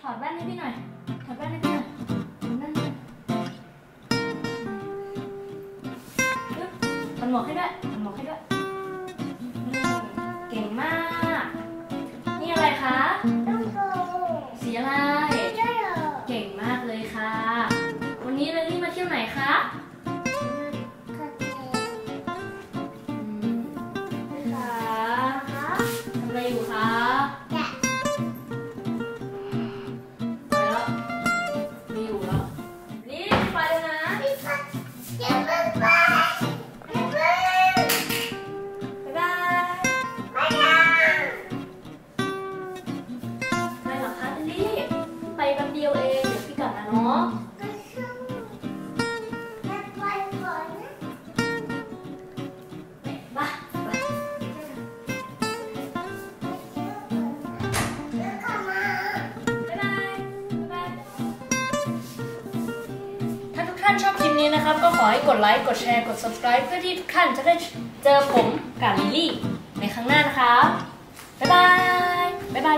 อดแว่นให้พี่หน่อยถอดแว่นให้พี่หน่อยนั่นเลยถอดหมวกให้ด้วยถอดหมวกให้ด้วยเก่งมากนี่อะไรคะสีอะไรเก่งมากเลยค่ะวันนี้เลลี่มาเที่ยวไหนคะทำอะไรอยู่คะไปแล้วไม่อยู่แล้วนี่ไปเลยนะบ๊ายบายไปเหรอคะเลลี่ไปแป๊บเดียวเองเดี๋ยวพี่กลับนะเนาะถ้าทุกท่านชอบคลิปนี้นะครับก็ขอให้กดไลค์กดแชร์กด subscribe เพื่อที่ทุกท่านจะได้เจอผมกับลิลลี่ในครั้งหน้านะครับบ๊ายบาย